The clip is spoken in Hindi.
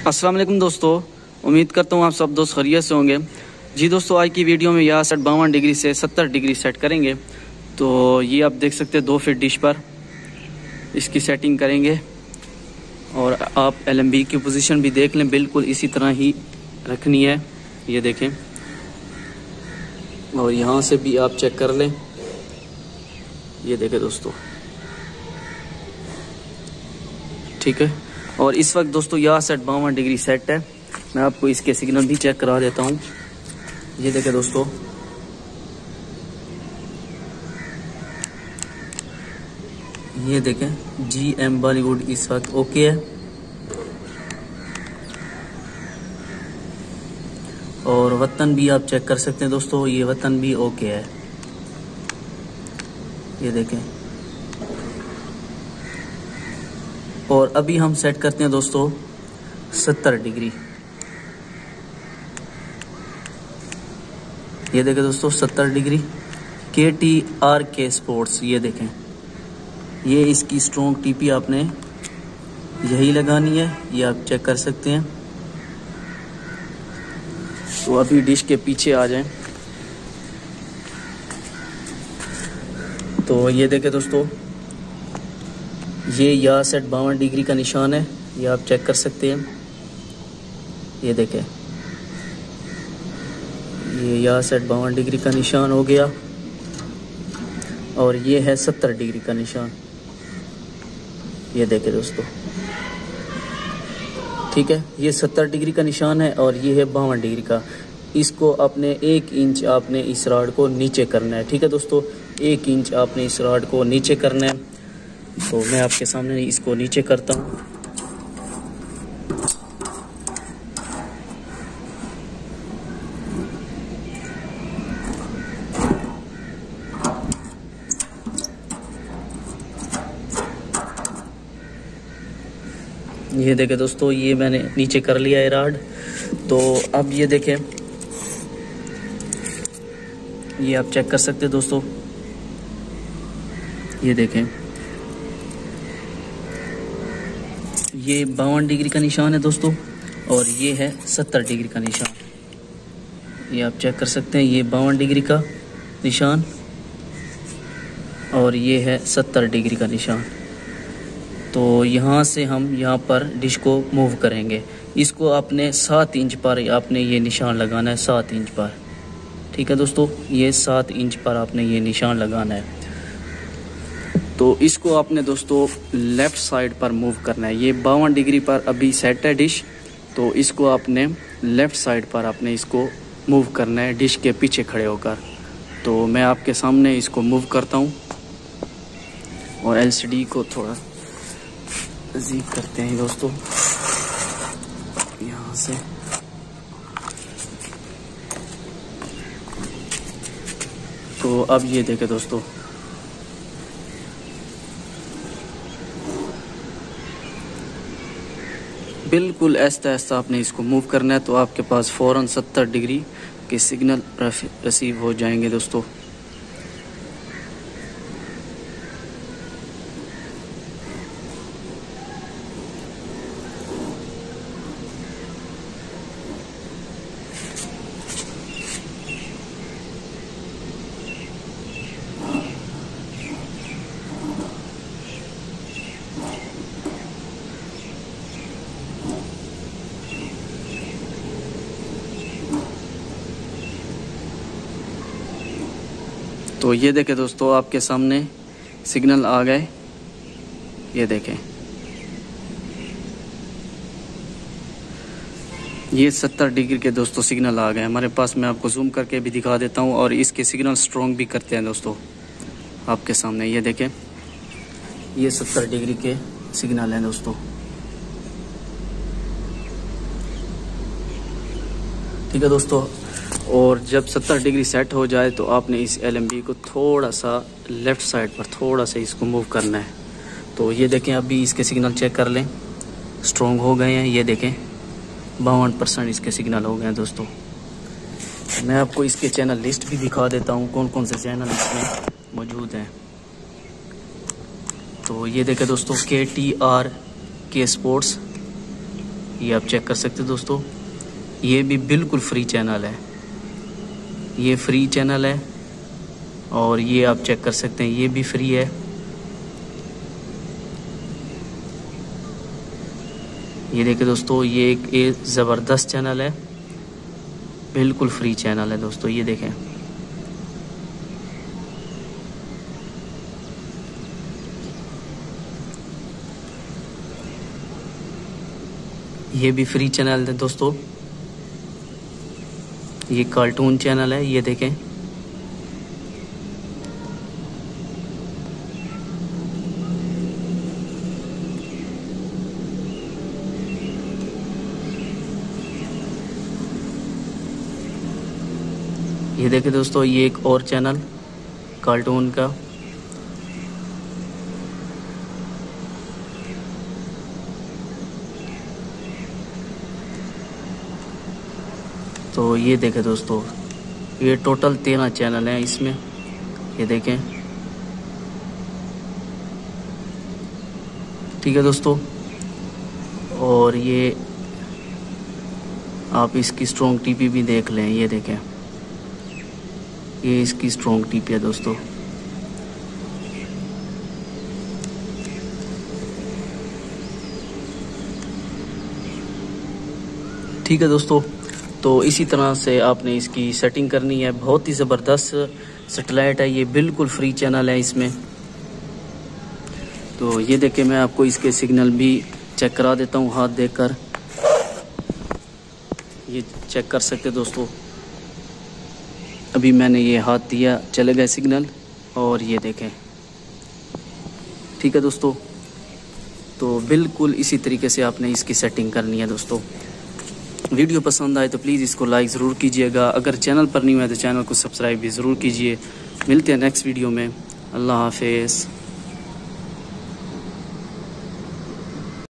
अस्सलाम वालेकुम दोस्तों, उम्मीद करता हूँ आप सब दोस्त खैरियत से होंगे। जी दोस्तों, आज की वीडियो में यहाँ सेट 52 डिग्री से 70 डिग्री सेट करेंगे। तो ये आप देख सकते हैं 2 फीट डिश पर इसकी सेटिंग करेंगे। और आप LMB की पोजीशन भी देख लें, बिल्कुल इसी तरह ही रखनी है, ये देखें। और यहाँ से भी आप चेक कर लें, ये देखें दोस्तों, ठीक है। और इस वक्त दोस्तों यह सेट 52 डिग्री सेट है। मैं आपको इसके सिग्नल भी चेक करा देता हूँ। ये देखें दोस्तों, ये देखें GM बॉलीवुड इस वक्त ओके है। और वतन भी आप चेक कर सकते हैं दोस्तों, ये वतन भी ओके है, ये देखें। और अभी हम सेट करते हैं दोस्तों 70 डिग्री। ये देखें दोस्तों 70 डिग्री KTRK स्पोर्ट्स, ये देखें। ये इसकी स्ट्रॉन्ग TP आपने यही लगानी है, ये आप चेक कर सकते हैं। तो अभी डिश के पीछे आ जाएं। तो ये देखें दोस्तों, ये यहाँ सेट 52 डिग्री का निशान है, ये आप चेक कर सकते हैं। ये देखें, ये यहाँ सेट 52 डिग्री का निशान हो गया। और ये है 70 डिग्री का निशान, ये देखें दोस्तों, ठीक है। ये 70 डिग्री का निशान है और ये है 52 डिग्री का। इसको आपने 1 इंच आपने इस रॉड को नीचे करना है, ठीक है दोस्तों। 1 इंच आपने इस रॉड को नीचे करना है। तो मैं आपके सामने इसको नीचे करता हूँ। ये देखें दोस्तों, ये मैंने नीचे कर लिया है रॉड। तो अब ये देखें, ये आप चेक कर सकते हैं दोस्तों, ये देखें, ये 52 डिग्री का निशान है दोस्तों। और ये है 70 डिग्री का निशान, ये आप चेक कर सकते हैं। ये 52 डिग्री का निशान और ये है 70 डिग्री का निशान। तो यहाँ से हम यहाँ पर डिश को मूव करेंगे। इसको आपने 7 इंच पर आपने ये निशान लगाना है, 7 इंच पर, ठीक है दोस्तों। ये 7 इंच पर आपने ये निशान लगाना है। तो इसको आपने दोस्तों लेफ़्ट साइड पर मूव करना है। ये 52 डिग्री पर अभी सेट है डिश, तो इसको आपने लेफ़्ट साइड पर आपने इसको मूव करना है, डिश के पीछे खड़े होकर। तो मैं आपके सामने इसको मूव करता हूँ और LCD को थोड़ा ज़ीक करते हैं दोस्तों, यहाँ से। तो अब ये देखें दोस्तों, बिल्कुल ऐसा ऐसा आपने इसको मूव करना है। तो आपके पास फ़ौरन 70 डिग्री के सिग्नल रिसीव हो जाएंगे दोस्तों। तो ये देखें दोस्तों, आपके सामने सिग्नल आ गए, ये देखें। ये 70 डिग्री के दोस्तों सिग्नल आ गए हमारे पास। मैं आपको जूम करके भी दिखा देता हूँ और इसके सिग्नल स्ट्रॉन्ग भी करते हैं दोस्तों आपके सामने। ये देखें, ये 70 डिग्री के सिग्नल हैं दोस्तों, ठीक है दोस्तों। और जब 70 डिग्री सेट हो जाए तो आपने इस LMB को थोड़ा सा लेफ़्ट साइड पर थोड़ा सा इसको मूव करना है। तो ये देखें, अभी इसके सिग्नल चेक कर लें, स्ट्रॉन्ग हो गए हैं। ये देखें 52% इसके सिग्नल हो गए हैं दोस्तों। मैं आपको इसके चैनल लिस्ट भी दिखा देता हूँ, कौन कौन से चैनल इसमें मौजूद हैं। तो ये देखें दोस्तों KTRK स्पोर्ट्स, ये आप चेक कर सकते हो दोस्तों। ये भी बिल्कुल फ्री चैनल है, ये फ्री चैनल है। और ये आप चेक कर सकते हैं, ये भी फ्री है। ये देखिए दोस्तों, ये एक ज़बरदस्त चैनल है, बिल्कुल फ्री चैनल है दोस्तों। ये देखें, ये भी फ्री चैनल है दोस्तों। ये कार्टून चैनल है, ये देखें। ये देखें दोस्तों, ये एक और चैनल कार्टून का। तो ये देखें दोस्तों, ये टोटल 13 चैनल हैं इसमें, ये देखें। ठीक है दोस्तों, और ये आप इसकी स्ट्रॉन्ग टीपी भी देख लें, ये देखें, ये इसकी स्ट्रॉन्ग टीपी है दोस्तों। ठीक है दोस्तों, तो इसी तरह से आपने इसकी सेटिंग करनी है। बहुत ही ज़बरदस्त सैटेलाइट है, ये बिल्कुल फ्री चैनल है इसमें। तो ये देखें, मैं आपको इसके सिग्नल भी चेक करा देता हूँ हाथ देकर। ये चेक कर सकते दोस्तों, अभी मैंने ये हाथ दिया, चले गए सिग्नल, और ये देखें। ठीक है दोस्तों, तो बिल्कुल इसी तरीके से आपने इसकी सेटिंग करनी है दोस्तों। वीडियो पसंद आए तो प्लीज़ इसको लाइक ज़रूर कीजिएगा। अगर चैनल पर नहीं हुआ तो चैनल को सब्सक्राइब भी ज़रूर कीजिए। मिलते हैं नेक्स्ट वीडियो में। अल्लाह हाफिज़।